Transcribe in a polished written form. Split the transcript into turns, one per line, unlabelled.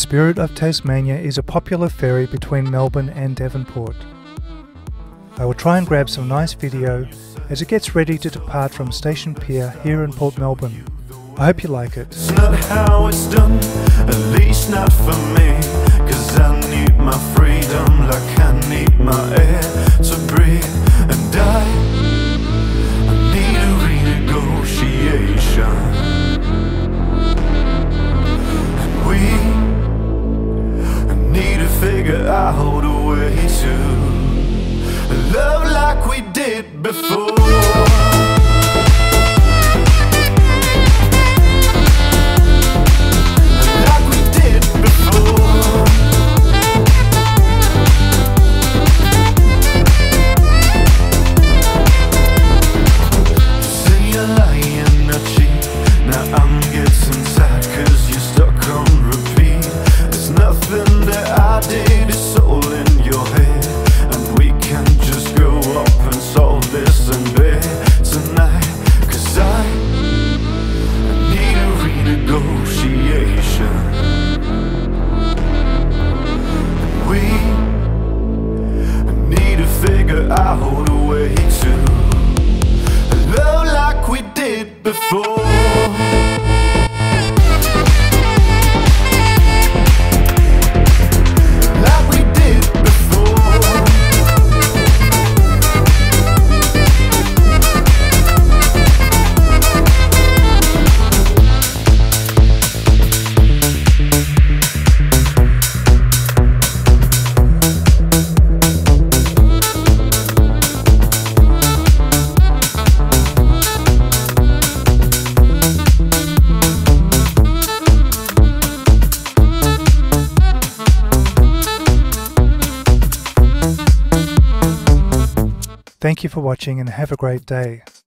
Spirit of Tasmania is a popular ferry between Melbourne and Devonport. I will try and grab some nice video as it gets ready to depart from Station Pier here in Port Melbourne. I hope you like it.
It's not how it's done, at least not for me, 'cause I need my freedom like I need my air to breathe. And I need a renegotiation. And we need to figure out a way to love like we did before. Out a way to love like we did before.
Thank you for watching and have a great day.